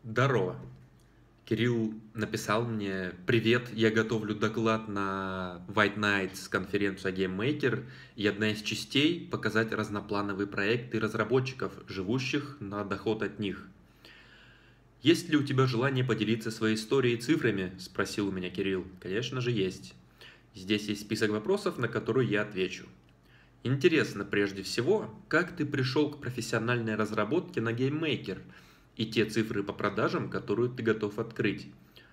Здорово. Кирилл написал мне: «Привет, я готовлю доклад на White Nights конференцию GameMaker, и одна из частей– показать разноплановые проекты разработчиков, живущих на доход от них. Есть ли у тебя желание поделиться своей историей и цифрами?» – спросил у меня Кирилл. Конечно же есть. Здесь есть список вопросов, на которые я отвечу. Интересно прежде всего, как ты пришел к профессиональной разработке на GameMaker и те цифры по продажам, которые ты готов открыть.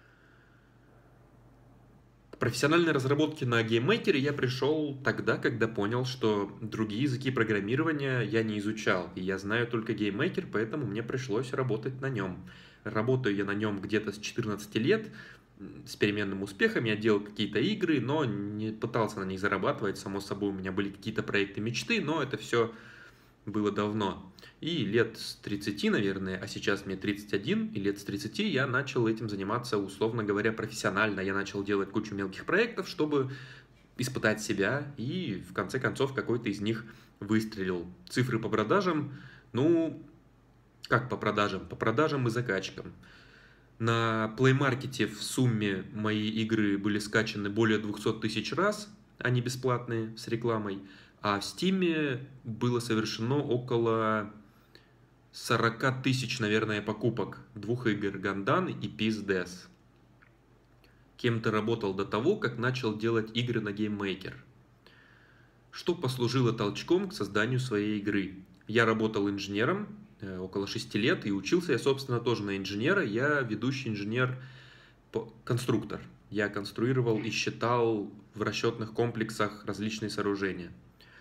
К профессиональной разработке на GameMaker я пришел тогда, когда понял, что другие языки программирования я не изучал, и я знаю только GameMaker, поэтому мне пришлось работать на нем. Работаю я на нем где-то с 14 лет, с переменным успехом, я делал какие-то игры, но не пытался на них зарабатывать, само собой у меня были какие-то проекты мечты, но это все было давно. И лет с 30, наверное, а сейчас мне 31, и лет с 30 я начал этим заниматься, условно говоря, профессионально. Я начал делать кучу мелких проектов, чтобы испытать себя, и в конце концов какой-то из них выстрелил. Цифры по продажам, ну, как по продажам? По продажам и закачкам. На Play Market в сумме мои игры были скачаны более 200 тысяч раз, они бесплатные, с рекламой, а в Steam было совершено около 40 тысяч, наверное, покупок двух игр Гандан и Peace Death. Кем ты работал до того, как начал делать игры на GameMaker? Что послужило толчком к созданию своей игры? Я работал инженером около 6 лет и учился я, собственно, тоже на инженера. Я ведущий инженер-конструктор. Я конструировал и считал в расчетных комплексах различные сооружения.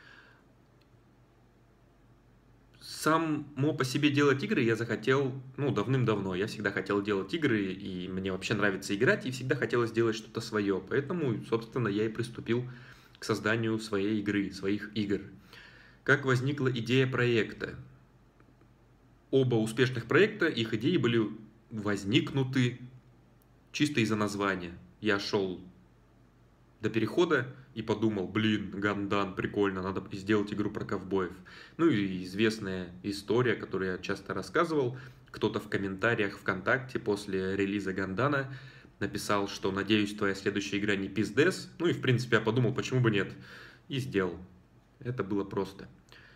Само по себе делать игры я захотел, давным-давно. Я всегда хотел делать игры, и мне вообще нравится играть, и всегда хотелось сделать что-то свое. Поэтому, собственно, я и приступил к созданию своей игры, своих игр. Как возникла идея проекта? Оба успешных проекта, их идеи были возникнуты чисто из-за названия. Я шел до перехода и подумал: блин, Гандан, прикольно, надо сделать игру про ковбоев. Ну и известная история, которую я часто рассказывал. Кто-то в комментариях ВКонтакте после релиза Гандана написал, что надеюсь, твоя следующая игра не Peace Death. Ну и в принципе я подумал, почему бы нет. И сделал. Это было просто.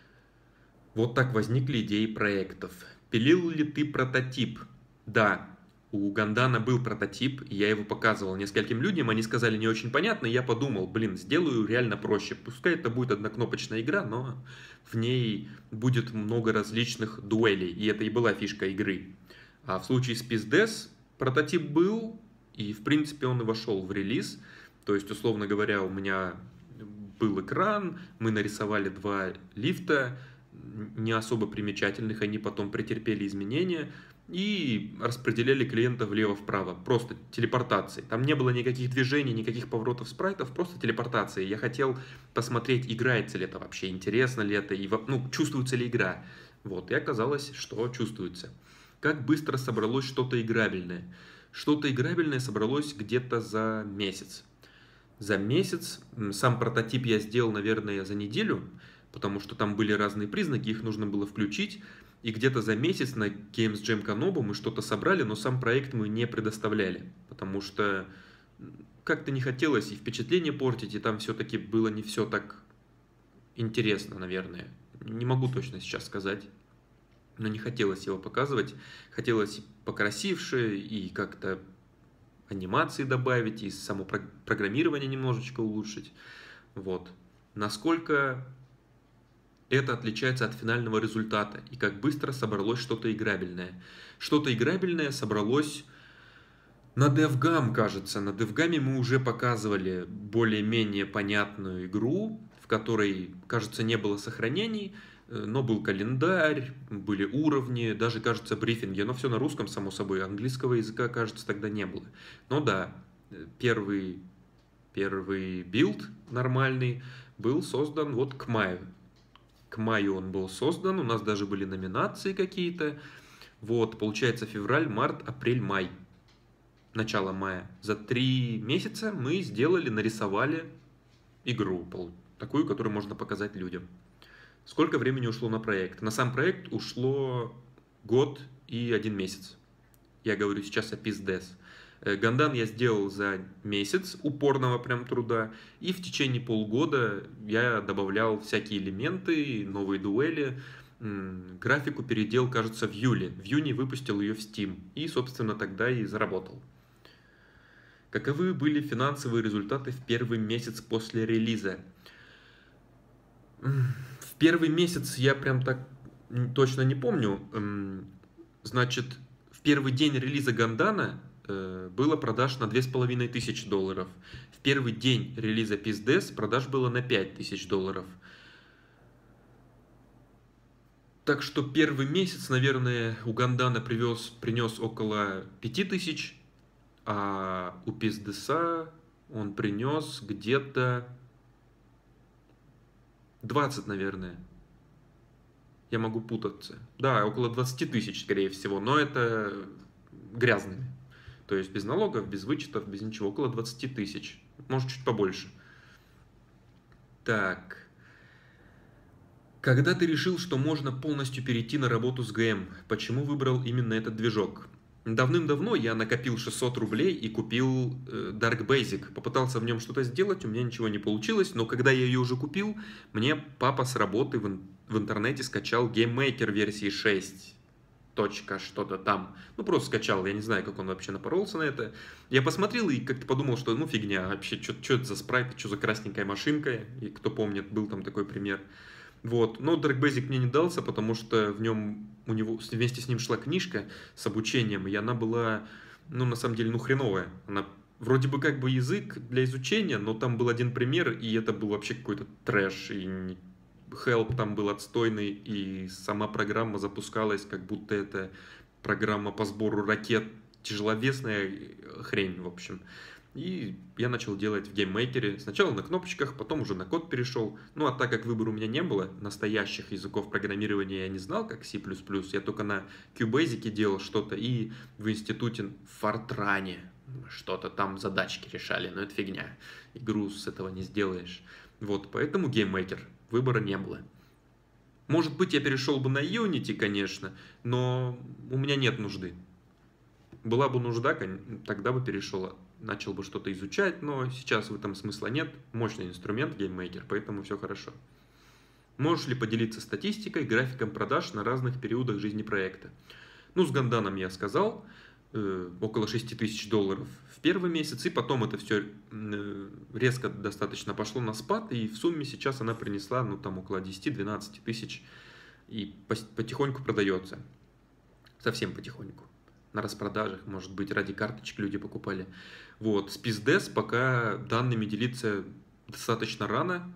Вот так возникли идеи проектов. Пилил ли ты прототип? Да, у Гандана был прототип, я его показывал нескольким людям, они сказали не очень понятно, и я подумал, блин, сделаю реально проще. Пускай это будет однокнопочная игра, но в ней будет много различных дуэлей, и это и была фишка игры. А в случае с Peace Death прототип был, и в принципе он и вошел в релиз. То есть, условно говоря, у меня был экран, мы нарисовали два лифта, не особо примечательных, они потом претерпели изменения и распределяли клиента влево-вправо, просто телепортацией. Там не было никаких движений, никаких поворотов спрайтов, просто телепортации. Я хотел посмотреть, играется ли это вообще, интересно ли это, и, чувствуется ли игра. Вот, и оказалось, что чувствуется. Как быстро собралось что-то играбельное? Что-то играбельное собралось где-то за месяц. За месяц сам прототип я сделал, наверное, за неделю, потому что там были разные признаки, их нужно было включить. И где-то за месяц на Games Jam Kanobu мы что-то собрали, но сам проект мы не предоставляли, потому что как-то не хотелось и впечатление портить, и там все-таки было не все так интересно, наверное. Не могу точно сейчас сказать, но не хотелось его показывать. Хотелось покрасивше и как-то анимации добавить, и само программирование немножечко улучшить. Вот. Насколько это отличается от финального результата, и как быстро собралось что-то играбельное. Что-то играбельное собралось на DevGam, кажется. На DevGam мы уже показывали более-менее понятную игру, в которой, кажется, не было сохранений, но был календарь, были уровни, даже, кажется, брифинги. Но все на русском, само собой, английского языка, кажется, тогда не было. Но да, первый билд нормальный был создан вот к маю. К маю он был создан, у нас даже были номинации какие-то. Вот, получается, февраль, март, апрель, май. Начало мая. За 3 месяца мы сделали, нарисовали игру, такую, которую можно показать людям. Сколько времени ушло на проект? На сам проект ушло год и 1 месяц. Я говорю сейчас о PizDes. Гандан я сделал за месяц упорного прям труда, и в течение полугода я добавлял всякие элементы, новые дуэли. Графику переделал, кажется, в июле. В июне выпустил ее в Steam, и, собственно, тогда и заработал. Каковы были финансовые результаты в первый месяц после релиза? В первый месяц я прям так точно не помню. Значит, в первый день релиза Гандана было продаж на $2500. В первый день релиза PizDes продаж было на $5000. Так что первый месяц, наверное, у Гандана принес около 5000, а у PizDes он принес где-то 20, наверное. Я могу путаться. Да, около 20 тысяч, скорее всего, но это грязными. То есть без налогов, без вычетов, без ничего. Около 20 тысяч. Может, чуть побольше. Так. Когда ты решил, что можно полностью перейти на работу с ГМ, почему выбрал именно этот движок? Давным-давно я накопил 600 рублей и купил Dark Basic. Попытался в нем что-то сделать, у меня ничего не получилось, но когда я ее уже купил, мне папа с работы в интернете скачал GameMaker версии 6. Точка что-то там. Ну, просто скачал, я не знаю, как он вообще напоролся на это. Я посмотрел и как-то подумал, что ну фигня, вообще, что это за спрайт, что за красненькая машинка. И кто помнит, был там такой пример. Вот. Но Dark Basic мне не дался, потому что в нем у него вместе с ним шла книжка с обучением, и она была, ну, на самом деле, ну, хреновая. Она вроде бы как бы язык для изучения, но там был один пример, и это был вообще какой-то трэш, и help там был отстойный, и сама программа запускалась, как будто это программа по сбору ракет, тяжеловесная хрень, в общем. И я начал делать в гейммейкере. Сначала на кнопочках, потом уже на код перешел. Ну, а так как выбора у меня не было, настоящих языков программирования я не знал, как C++, я только на QBasic делал что-то и в институте в Fortran что-то там задачки решали, но это фигня. Игру с этого не сделаешь. Вот, поэтому гейммейкер. Выбора не было. Может быть, я перешел бы на Unity, конечно, но у меня нет нужды. Была бы нужда, тогда бы перешел, начал бы что-то изучать, но сейчас в этом смысла нет. Мощный инструмент GameMaker, поэтому все хорошо. Можешь ли поделиться статистикой, графиком продаж на разных периодах жизни проекта? Ну, с Ганданом я сказал, около $6000 в первый месяц, и потом это все резко достаточно пошло на спад, и в сумме сейчас она принесла, ну, там около 10-12 тысяч, и потихоньку продается. Совсем потихоньку. На распродажах, может быть, ради карточек люди покупали. Вот, с PizDes пока данными делиться достаточно рано.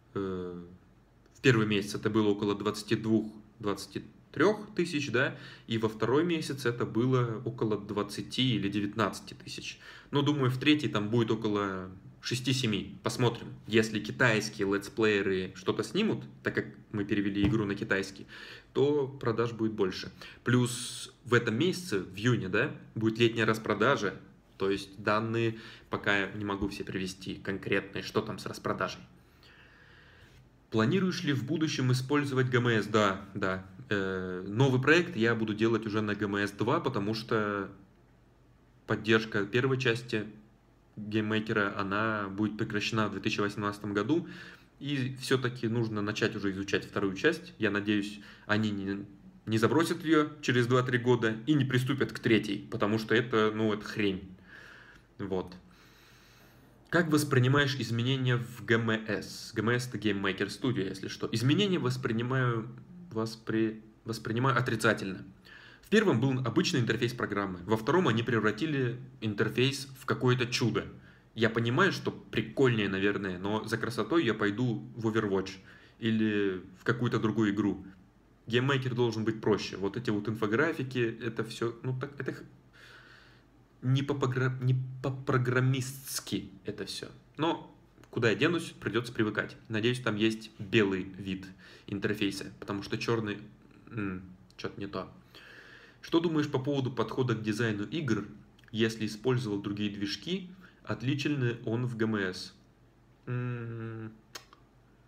В первый месяц это было около 22-23 тысяч, да, и во второй месяц это было около 20 или 19 тысяч. Но думаю, в третий там будет около 6-7. Посмотрим. Если китайские летсплееры что-то снимут, так как мы перевели игру на китайский, то продаж будет больше. Плюс в этом месяце, в июне, да, будет летняя распродажа. То есть данные пока не могу все привести конкретные, что там с распродажей. Планируешь ли в будущем использовать GMS? Да. Новый проект я буду делать уже на GMS 2, потому что поддержка первой части гейммейкера, она будет прекращена в 2018 году. И все-таки нужно начать уже изучать вторую часть. Я надеюсь, они не забросят ее через 2-3 года и не приступят к третьей, потому что это, ну, это хрень. Вот. Как воспринимаешь изменения в GMS? GMS это Game Maker Studio, если что. Изменения воспринимаю отрицательно. В первом был обычный интерфейс программы. Во втором они превратили интерфейс в какое-то чудо. Я понимаю, что прикольнее, наверное, но за красотой я пойду в Overwatch или в какую-то другую игру. GameMaker должен быть проще. Вот эти вот инфографики, это все, ну так, это не по-программистски это все. Но куда я денусь, придется привыкать. Надеюсь, там есть белый вид интерфейса, потому что черный что-то не то. Что думаешь по поводу подхода к дизайну игр, если использовал другие движки, отличен ли он в GMS?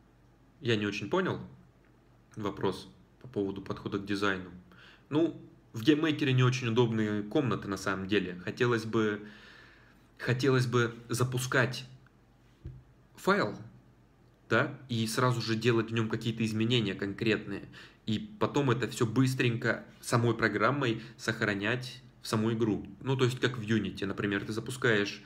Я не очень понял вопрос по поводу подхода к дизайну. Ну, В гейммейкере не очень удобные комнаты на самом деле. Хотелось бы запускать файл, да, и сразу же делать в нем какие-то изменения конкретные. И потом это все быстренько самой программой сохранять в саму игру. Ну, то есть как в Unity, например, ты запускаешь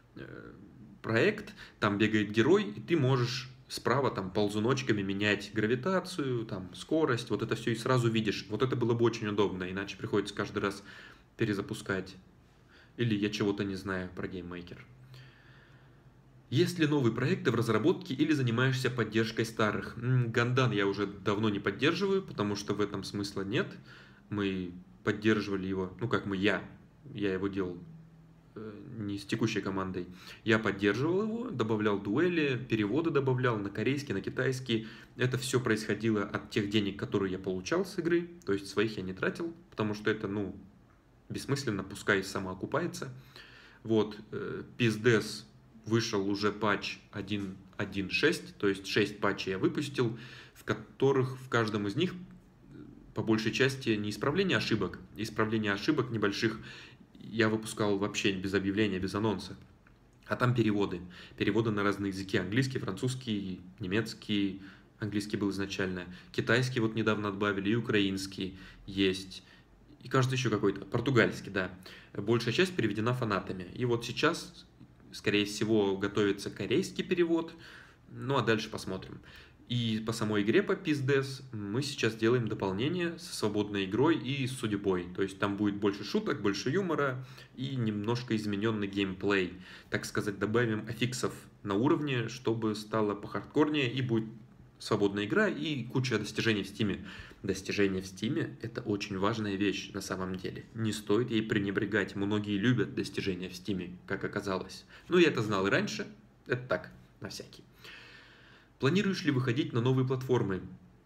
проект, там бегает герой, и ты можешь справа там ползуночками менять гравитацию, там скорость, вот это все и сразу видишь. Вот это было бы очень удобно, иначе приходится каждый раз перезапускать. Или я чего-то не знаю про гейммейкер. Есть ли новые проекты в разработке или занимаешься поддержкой старых? Гандан я уже давно не поддерживаю, потому что в этом смысла нет. Мы поддерживали его, ну как я его делал не с текущей командой. Я поддерживал его, добавлял дуэли, переводы добавлял на корейский, на китайский. Это все происходило от тех денег, которые я получал с игры, то есть своих я не тратил, потому что это, бессмысленно, пускай самоокупается. Вот, PSDS вышел уже патч 1.1.6, то есть 6 патчей я выпустил, в которых в каждом из них по большей части не исправление ошибок небольших я выпускал вообще без объявления, без анонса. А там переводы. Переводы на разные языки. Английский, французский, немецкий. Английский был изначально. Китайский вот недавно добавили. И украинский есть. И кажется еще какой-то. Португальский, да. Большая часть переведена фанатами. И вот сейчас, скорее всего, готовится корейский перевод. Ну а дальше посмотрим. И по самой игре по PSDS мы сейчас делаем дополнение со свободной игрой и с судьбой. То есть там будет больше шуток, больше юмора и немножко измененный геймплей. Так сказать, добавим аффиксов на уровне, чтобы стало похардкорнее, и будет свободная игра и куча достижений в Steam. Достижения в Steam — это очень важная вещь на самом деле. Не стоит ей пренебрегать. Многие любят достижения в Steam, как оказалось. Ну, я это знал и раньше. Это так, на всякий. Планируешь ли выходить на новые платформы?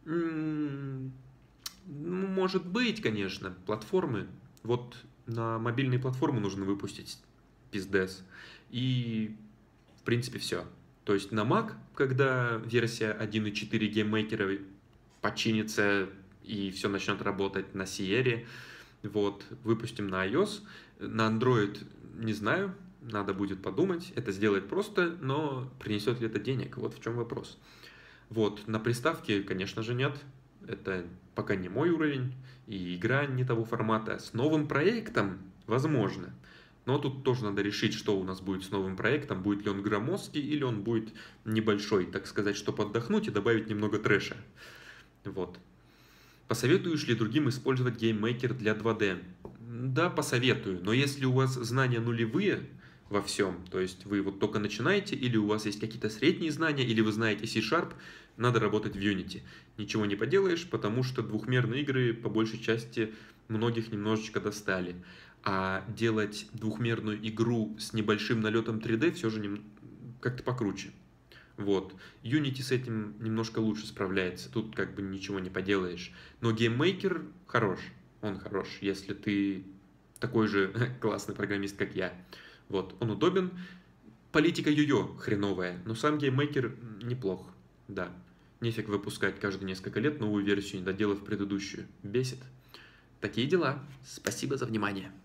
Может быть, конечно, платформы. Вот на мобильные платформы нужно выпустить PSDS. И, в принципе, все. То есть на Mac, когда версия 1.4 гейммейкера починится и все начнет работать на Sierra, вот, выпустим на iOS. На Android не знаю. Надо будет подумать, это сделать просто, но принесет ли это денег? Вот в чем вопрос. Вот, на приставке, конечно же, нет. Это пока не мой уровень, и игра не того формата. С новым проектом возможно. Но тут тоже надо решить, что у нас будет с новым проектом. Будет ли он громоздкий, или он будет небольшой, так сказать, чтобы отдохнуть и добавить немного трэша. Вот. Посоветуешь ли другим использовать гейммейкер для 2D? Да, посоветую. Но если у вас знания нулевые во всем, то есть вы вот только начинаете, или у вас есть какие-то средние знания, или вы знаете C#, надо работать в Unity. Ничего не поделаешь, потому что двухмерные игры по большей части многих немножечко достали. А делать двухмерную игру с небольшим налетом 3D все же как-то покруче. Вот. Unity с этим немножко лучше справляется, тут как бы ничего не поделаешь. Но гейммейкер хорош, он хорош, если ты такой же классный программист, как я. Вот, он удобен. Политика йо-йо хреновая, но сам гейммейкер неплох, да. Нефиг выпускать каждые несколько лет новую версию, не доделав предыдущую. Бесит. Такие дела. Спасибо за внимание.